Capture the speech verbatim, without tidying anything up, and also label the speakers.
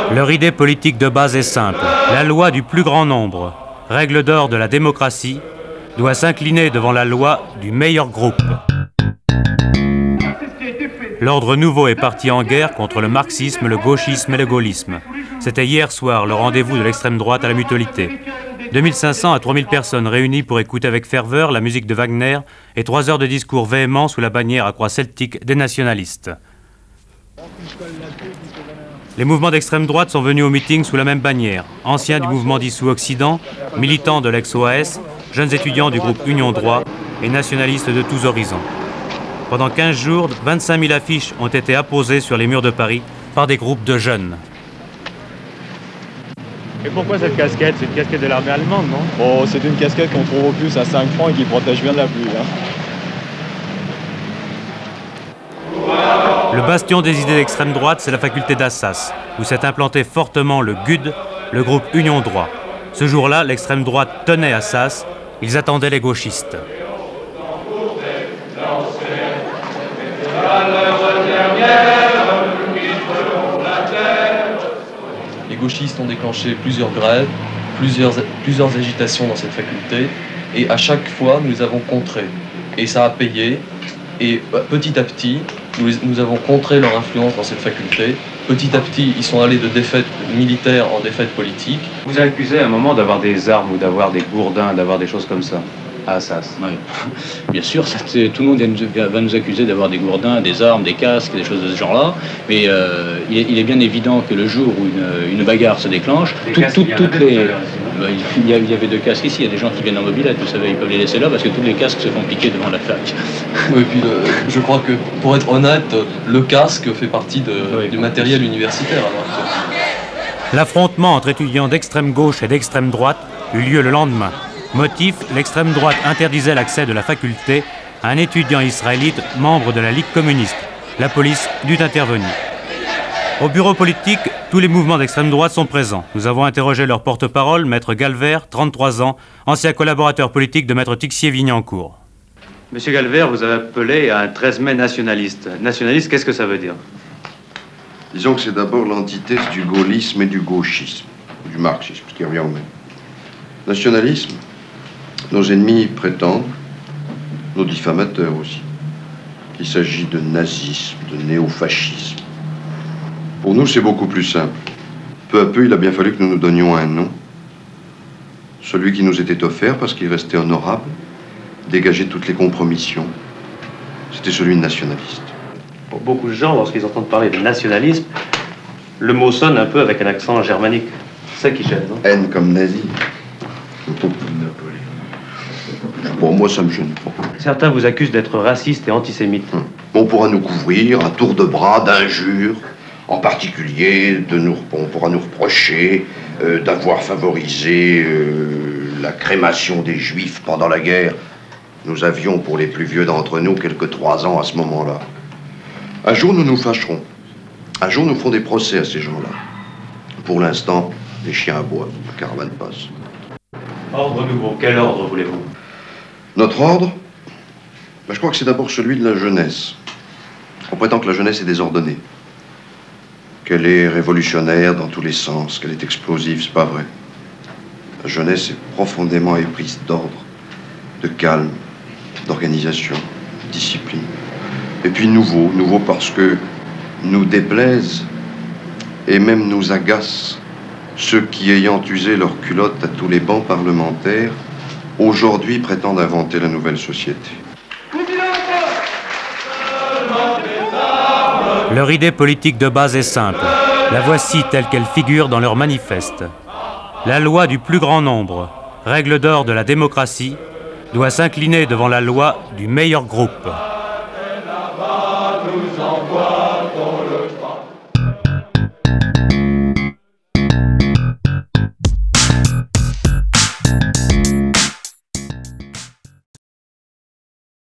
Speaker 1: Leur idée politique de base est simple. La loi du plus grand nombre, règle d'or de la démocratie, doit s'incliner devant la loi du meilleur groupe. L'ordre nouveau est parti en guerre contre le marxisme, le gauchisme et le gaullisme. C'était hier soir le rendez-vous de l'extrême droite à la Mutualité. deux mille cinq cents à trois mille personnes réunies pour écouter avec ferveur la musique de Wagner et trois heures de discours véhéments sous la bannière à croix celtique des nationalistes. Les mouvements d'extrême droite sont venus au meeting sous la même bannière. Anciens du mouvement dissous Occident, militants de l'ex-O A S, jeunes étudiants du groupe Union Droit et nationalistes de tous horizons. Pendant quinze jours, vingt-cinq mille affiches ont été apposées sur les murs de Paris par des groupes de jeunes.
Speaker 2: Et pourquoi cette casquette? C'est une casquette de l'armée allemande, non?
Speaker 3: Oh, c'est une casquette qu'on trouve au plus à cinq francs et qui protège bien de la pluie. Hein.
Speaker 1: Le bastion des idées d'extrême droite, c'est la faculté d'Assas, où s'est implanté fortement le G U D, le groupe Union Droit. Ce jour-là, l'extrême droite tenait Assas, ils attendaient les gauchistes.
Speaker 4: Les gauchistes ont déclenché plusieurs grèves, plusieurs, plusieurs agitations dans cette faculté, et à chaque fois, nous avons contré. Et ça a payé, et petit à petit, nous, nous avons contré leur influence dans cette faculté. Petit à petit, ils sont allés de défaites militaires en défaites politiques.
Speaker 5: Vous avez accusé à un moment d'avoir des armes ou d'avoir des gourdins, d'avoir des choses comme ça, à Assas.
Speaker 6: Oui. Bien sûr, ça, tout le monde va nous accuser d'avoir des gourdins, des armes, des casques, des choses de ce genre-là. Mais euh, il, est, il est bien évident que le jour où une, une bagarre se déclenche, tout, tout, toutes les... Bah, il, y a, il y avait deux casques ici, il y a des gens qui viennent en mobilette, vous savez, ils peuvent les laisser là parce que tous les casques se font piquer devant la fac.
Speaker 4: Oui, et puis le, je crois que, pour être honnête, le casque fait partie de, oui. du matériel universitaire.
Speaker 1: L'affrontement entre étudiants d'extrême gauche et d'extrême droite eut lieu le lendemain. Motif, l'extrême droite interdisait l'accès de la faculté à un étudiant israélite membre de la Ligue communiste. La police dut intervenir. Au bureau politique, tous les mouvements d'extrême droite sont présents. Nous avons interrogé leur porte-parole, Maître Galvert, trente-trois ans, ancien collaborateur politique de Maître Tixier-Vignancourt.
Speaker 5: Monsieur Galvert, vous avez appelé à un treize mai nationaliste. Nationaliste, qu'est-ce que ça veut dire?
Speaker 7: Disons que c'est d'abord l'antithèse du gaullisme et du gauchisme, du marxisme, ce qui revient au même. Nationalisme, nos ennemis prétendent, nos diffamateurs aussi, qu'il s'agit de nazisme, de néofascisme. Pour nous, c'est beaucoup plus simple. Peu à peu, il a bien fallu que nous nous donnions un nom. Celui qui nous était offert parce qu'il restait honorable, dégageait toutes les compromissions. C'était celui de nationaliste.
Speaker 5: Pour beaucoup de gens, lorsqu'ils entendent parler de nationalisme, le mot sonne un peu avec un accent germanique. C'est ça qui gêne, non?
Speaker 7: Haine comme nazi. Bon, moi, ça me gêne pas.
Speaker 5: Certains vous accusent d'être raciste et antisémite.
Speaker 7: Hum. On pourra nous couvrir à tour de bras d'injures. En particulier, de nous, on pourra nous reprocher euh, d'avoir favorisé euh, la crémation des Juifs pendant la guerre. Nous avions, pour les plus vieux d'entre nous, quelques trois ans à ce moment-là. Un jour, nous nous fâcherons. Un jour, nous ferons des procès à ces gens-là. Pour l'instant, les chiens aboient, la caravane passe.
Speaker 5: Ordre nouveau, quel ordre voulez-vous?
Speaker 7: Notre ordre, ben, je crois que c'est d'abord celui de la jeunesse. On prétend que la jeunesse est désordonnée. Qu'elle est révolutionnaire dans tous les sens, qu'elle est explosive, c'est pas vrai. La jeunesse est profondément éprise d'ordre, de calme, d'organisation, de discipline. Et puis nouveau, nouveau parce que nous déplaisent et même nous agacent ceux qui, ayant usé leur culotte à tous les bancs parlementaires, aujourd'hui prétendent inventer la nouvelle société.
Speaker 1: Leur idée politique de base est simple. La voici telle qu'elle figure dans leur manifeste. La loi du plus grand nombre, règle d'or de la démocratie, doit s'incliner devant la loi du meilleur groupe.